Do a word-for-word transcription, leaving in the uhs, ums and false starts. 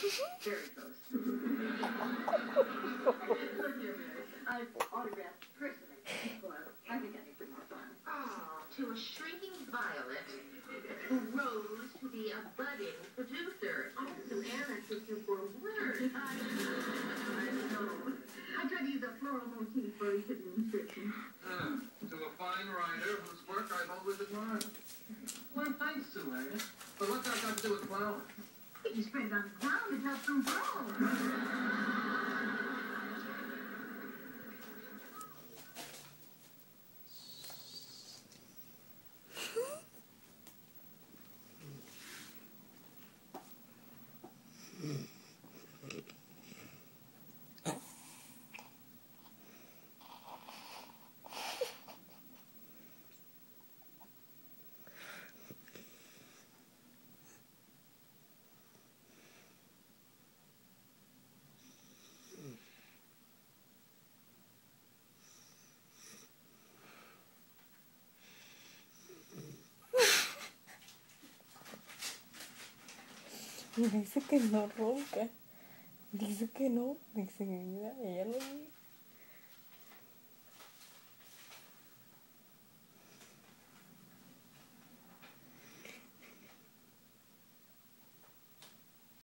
Very close. Look here, Mary. I've autographed personally. Well, I think I need some more fun. Oh, to a shrinking violet who rose to be a budding producer. Oh, so Anna took you for a word. I, I know. I tried to use a floral motif for each of the inscriptions. Ah, to a fine writer whose work I've always admired. Well, thanks, Sue, eh? But what's that got to do with flowers? If you spread it on the ground, it helps them grow. Y dice que no ronca. Dice que no. Dice que ella lo dice.